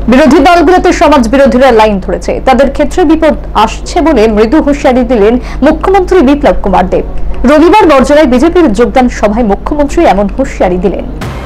বিরোধী দলগুলোতে সমাজ বিরোধীরা লাইন ধরেছে, তাদের ক্ষেত্রে বিপদ আসছে বলে মৃদু হুঁশিয়ারি দিলেন মুখ্যমন্ত্রী বিপ্লব কুমার দেব। রবিবার বর্জলায় বিজেপির যোগদান সভায় মুখ্যমন্ত্রী এমন হুঁশিয়ারি দিলেন।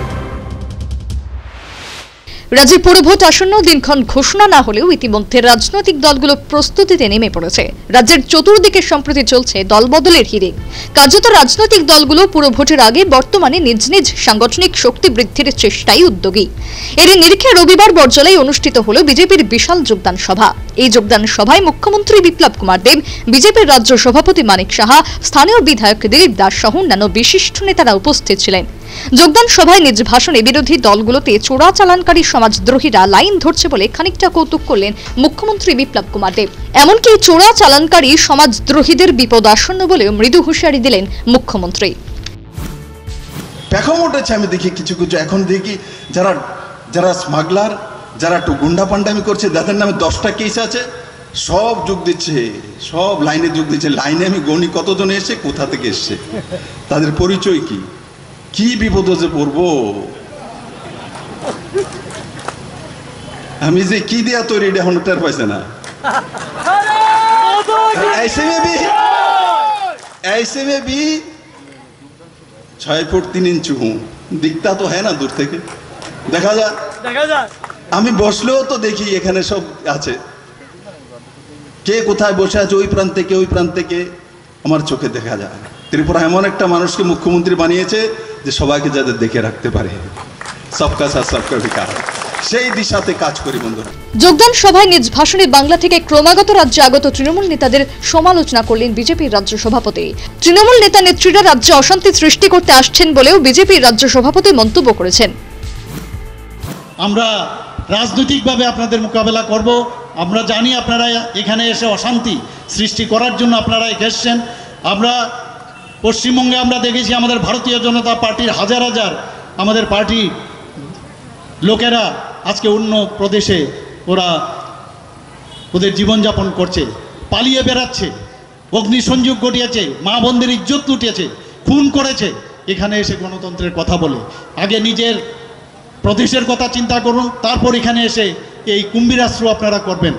রাজ্যে পুরভোট আসন্ন দিনক্ষণ ঘোষণা না হলেও ইতিমধ্যে রাজনৈতিক দলগুলো প্রস্তুতিতে নেমে পড়েছে। রাজ্যের চতুর্দিকে সম্প্রতি চলছে দলবদলের হিড়িক। কার্যত রাজনৈতিক দলগুলো পুরভোটের আগে বর্তমানে নিজ নিজ সাংগঠনিক শক্তি বৃদ্ধির চেষ্টায় উদ্যোগী। এরই নিরিখে রবিবার বর্জলায় অনুষ্ঠিত হল বিজেপির বিশাল যোগদান সভা। এই যোগদান সভায় মুখ্যমন্ত্রী বিপ্লব কুমার দেব, বিজেপির রাজ্য সভাপতি মানিক সাহা, স্থানীয় বিধায়ক দিলীপ দাস সহ অন্যান্য বিশিষ্ট নেতারা উপস্থিত ছিলেন। যোগদান সভায় নিজ ভাষণে বিরোধী দলগুলোতে চোরাচালানকারী সমাজদ্রোহীরা লাইন ধরছে বলে খানিকটা কৌতুক করলেন মুখ্যমন্ত্রী বিপ্লব কুমার দেব। এমনকি চোরাচালানকারী সমাজদ্রোহীদের বিপদ আসন্ন বলেও মৃদু হুঁশিয়ারি দিলেন মুখ্যমন্ত্রী। এখন উঠেছে, আমি দেখি কিছু কিছু এখন দেখি যারা স্মাগলার, যারা একটু গুন্ডা পান্ডামি করছে, যাদের নামে 10টা কেস আছে, সব যোগ দিচ্ছে, সব লাইনে যোগ দিচ্ছে। লাইনে আমি গণি কতজন এসছে, কোথা থেকে এসছে, তাদের পরিচয় কি, কি বিপদ যে পড়বো, আমি যে কি দেয়া তৈরি এটা এখন টের পাইছে না। ऐसे में भी 6 फुट 3 इंच हूँ, दिखता तो है ना दूर থেকে, দেখা যায়। আমি বসলেও তো দেখি এখানে সব আছে, কে কোথায় বসে আছে, ওই প্রান্ত থেকে ওই প্রান্ত থেকে আমার চোখে দেখা যায়। ত্রিপুরা এমন একটা মানুষকে মুখ্যমন্ত্রী বানিয়েছে যে সবাইকে যাতে দেখে রাখতে পারে, সবকা সাথ সবকা বিকাশ, সেই দিশাতে কাজ করি বন্ধুরা। যোগদান সভায় নিজ ভাষণে বাংলা থেকে ক্রমাগত রাজ্যে আগত তৃণমূল নেতাদের সমালোচনা করলেন বিজেপির রাজ্য সভাপতি। তৃণমূল নেতা নেত্রীরা রাজ্যে অশান্তি সৃষ্টি করতে আসছেন বলেও বিজেপির রাজ্য সভাপতি মন্তব্য করেছেন। আমরা রাজনৈতিকভাবে আপনাদের মোকাবেলা করব। আমরা জানি আপনারা এখানে এসে অশান্তি সৃষ্টি করার জন্য আপনারা এসেছেন। আমরা পশ্চিমবঙ্গে আমরা দেখেছি আমাদের ভারতীয় জনতা পার্টির হাজার হাজার আমাদের পার্টি লোকেরা আজকে অন্য প্রদেশে ওদের জীবনযাপন করছে, পালিয়ে বেড়াচ্ছে, অগ্নিসংযোগ ঘটিয়েছে, মা বোনদের ইজ্জত লুটিয়েছে, খুন করেছে। এখানে এসে গণতন্ত্রের কথা বলে আগে নিজের প্রদেশের কথা চিন্তা করুন, তারপর এখানে এসে এই কুম্ভীরাস্ত্র আপনারা করবেন।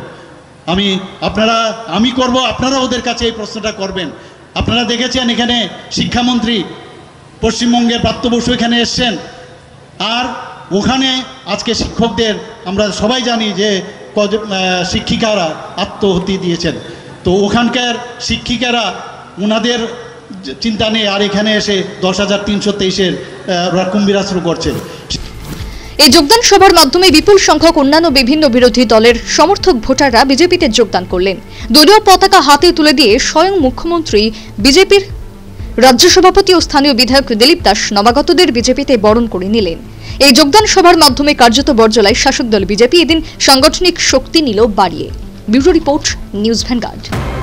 আমি করব, আপনারা ওদের কাছে এই প্রশ্নটা করবেন। আপনারা দেখেছেন এখানে শিক্ষামন্ত্রী পশ্চিমবঙ্গের প্রাপ্ত বসু এখানে এসছেন, আর ওখানে আজকে শিক্ষকদের আমরা সবাই জানি যে শিক্ষিকারা আত্মহত্যা দিয়েছেন। তো ওখানকার শিক্ষিকারা ওনাদের চিন্তা নেই, আর এখানে এসে 10,323-এর কুম্ভীরাস্ত্র করছে। এই যোগদান সভার মাধ্যমে বিপুল সংখ্যক অন্যান্য বিভিন্ন বিরোধী দলের সমর্থক ভোটাররা বিজেপিতে যোগদান করলেন। দলীয় পতাকা হাতে তুলে দিয়ে স্বয়ং মুখ্যমন্ত্রী, বিজেপির রাজ্য সভাপতি ও স্থানীয় বিধায়ক দিলীপ দাস নবাগতদের বিজেপিতে বরণ করে নিলেন। এই যোগদান সভার মাধ্যমে কার্যত বর্জলায় শাসক দল বিজেপি এদিন সাংগঠনিক শক্তি নিল বাড়িয়ে। Bureau report, news vanguard.